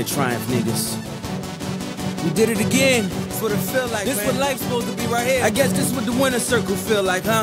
triumph, niggas. We did it again. That's what it feel like, this man. What life's supposed to be right here. I guess this what the winner circle feel like, huh?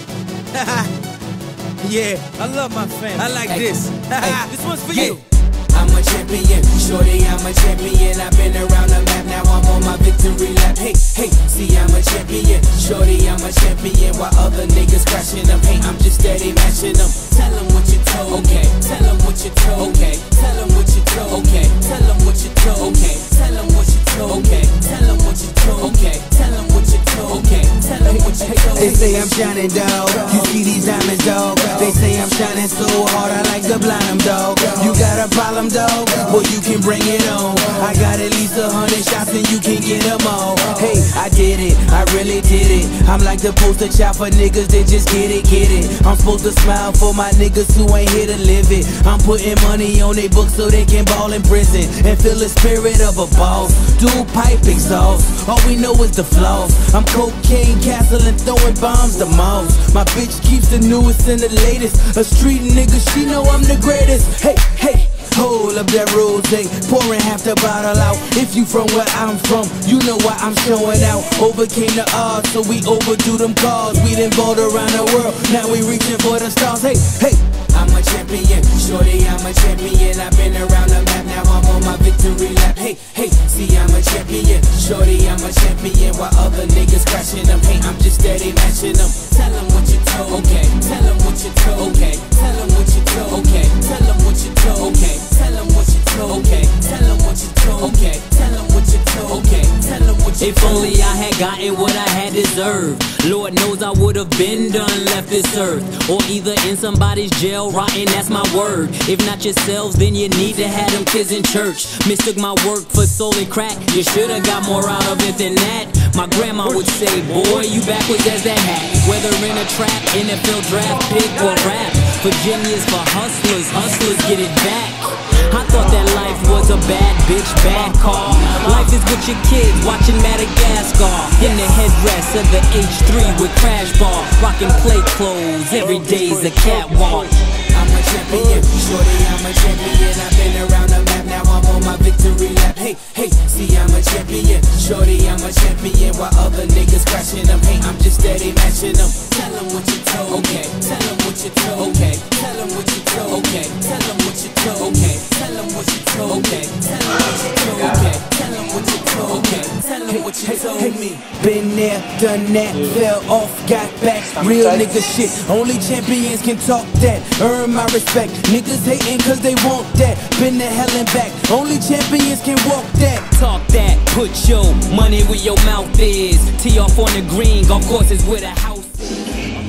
Yeah, I love my family. I like this. This one's for you. I'm a champion, shorty, I'm a champion. I've been around the map, now I'm on my victory lap. Hey, hey, see I'm a champion, shorty, I'm a champion. While other niggas crashing them, hey, I'm just steady matching them. Tell them what you told, okay. Tell them what you told, okay. Tell them what you told, okay. Tell them what you told, okay. Tell them what you told, okay. Tell them what you told, okay. Tell them what you told, okay. Tell them what you told. They say I'm shining, dog. You see these diamonds, dog. They say I'm shining so hard, I like to blind them, dog. You got a problem, dog? Well, you can bring it on. I got at least 100 shots and you can get them all. Hey, I did it, I really did it. I'm like the poster child for niggas that just get it, get it. I'm supposed to smile for my niggas who ain't here to live it. I'm putting money on their books so they can ball in prison and feel the spirit of a boss. Dual pipe exhaust, all we know is the flaws. I'm cocaine castle and throwing bombs the most. My bitch keeps the newest and the latest. A street nigga, she know I'm the greatest. Hey, hey. Hold up that rose, pouring half the bottle out. If you from where I'm from, you know why I'm showing out. Overcame the odds, so we overdo them cars. We done balled around the world, now we reaching for the stars. Hey, hey. I'm a champion, shorty, I'm a champion. I've been around the map, now I'm on my victory lap. Hey, hey, see I'm a champion, shorty, I'm a champion. While other niggas crashing them, hey, I'm just steady matching them. Tell them what you told, okay. Tell them what you told, okay. Tell them what you told, okay. Tell them what you told, okay. Tell them what you told, okay. Tell them what you told, okay. Tell them what you told, okay. Tell them what you told. If only I had gotten what I had deserved, Lord knows I would have been done, left this earth, or either in somebody's jail rotting, that's my word. If not yourselves, then you need to have them kids in church. Mistook my work for soul and crack, you should've got more out of it than that. My grandma would say, boy, you backwards as that hat. Whether in a trap, NFL draft pick, or rap, Virginia's for hustlers, hustlers get it back. I thought that life was a bad bitch, bad car. Life is with your kids watching Madagascar, in the headrest of the H3 with crash bar, rocking play clothes, every day's a catwalk. I'm a champion, shorty, I'm a champion. I've been around the map, now I'm on my victory lap. Hey, hey, see I'm a champion, shorty, I'm a champion. While other niggas crashing them, hey, I'm just steady matching them. Tell them what you told, okay. Tell them what you told, okay. Tell them what you told, okay. Tell them what you told, okay. Tell them what you told, okay. Tell them what you told, okay. Tell them what you told, okay. Tell them what you told me. Been there, done that, fell off, got back. Real nigga shit, only champions can talk that. Earn my respect, niggas hating cause they want that. Been to hell and back, only champions can walk that. Talk that, put your money where your mouth is. Tee off on the green, golf course is where the house is.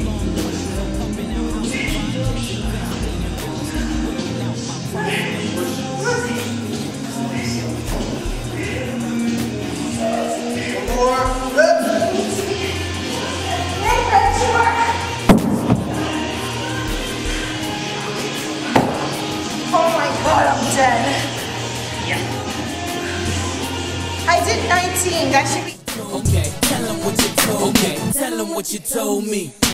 Oh my god, I'm dead. I did 19, that should be... Okay, tell them what you told, okay. Tell them what you told me.